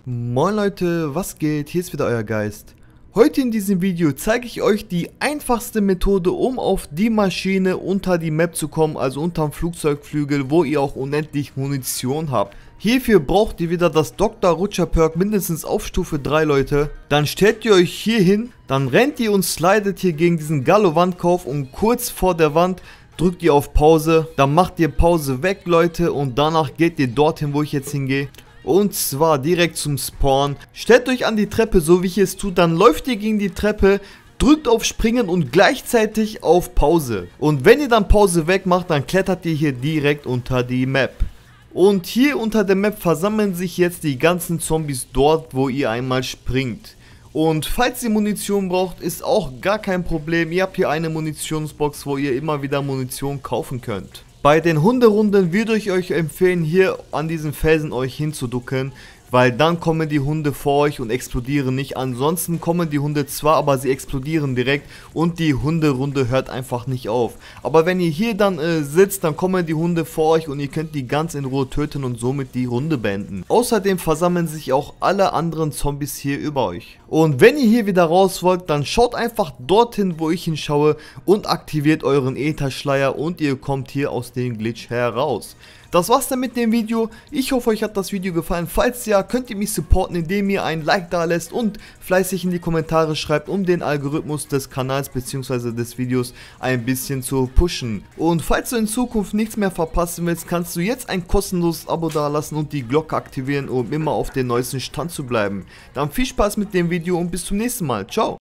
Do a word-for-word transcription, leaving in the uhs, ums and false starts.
Moin Leute, was geht? Hier ist wieder euer Geist. Heute in diesem Video zeige ich euch die einfachste Methode, um auf die Maschine unter die Map zu kommen, also unterm Flugzeugflügel, wo ihr auch unendlich Munition habt. Hierfür braucht ihr wieder das Doktor Rutscher Perk mindestens auf Stufe drei, Leute. Dann stellt ihr euch hier hin, dann rennt ihr und slidet hier gegen diesen Gallo-Wandkauf und kurz vor der Wand drückt ihr auf Pause. Dann macht ihr Pause weg, Leute, und danach geht ihr dorthin, wo ich jetzt hingehe. Und zwar direkt zum Spawn. Stellt euch an die Treppe, so wie ich es tue, dann läuft ihr gegen die Treppe, drückt auf Springen und gleichzeitig auf Pause. Und wenn ihr dann Pause wegmacht, dann klettert ihr hier direkt unter die Map. Und hier unter der Map versammeln sich jetzt die ganzen Zombies dort, wo ihr einmal springt. Und falls ihr Munition braucht, ist auch gar kein Problem. Ihr habt hier eine Munitionsbox, wo ihr immer wieder Munition kaufen könnt. Bei den Hunderunden würde ich euch empfehlen, hier an diesen Felsen euch hinzuducken, weil dann kommen die Hunde vor euch und explodieren nicht. Ansonsten kommen die Hunde zwar, aber sie explodieren direkt und die Hunderunde hört einfach nicht auf. Aber wenn ihr hier dann äh, sitzt, dann kommen die Hunde vor euch und ihr könnt die ganz in Ruhe töten und somit die Runde beenden. Außerdem versammeln sich auch alle anderen Zombies hier über euch. Und wenn ihr hier wieder raus wollt, dann schaut einfach dorthin, wo ich hinschaue und aktiviert euren Ätherschleier und ihr kommt hier aus dem Glitch heraus. Das war's dann mit dem Video. Ich hoffe, euch hat das Video gefallen. Falls ja, könnt ihr mich supporten, indem ihr ein Like da lässt und fleißig in die Kommentare schreibt, um den Algorithmus des Kanals bzw. des Videos ein bisschen zu pushen. Und falls du in Zukunft nichts mehr verpassen willst, kannst du jetzt ein kostenloses Abo da lassen und die Glocke aktivieren, um immer auf dem neuesten Stand zu bleiben. Dann viel Spaß mit dem Video und bis zum nächsten Mal. Ciao!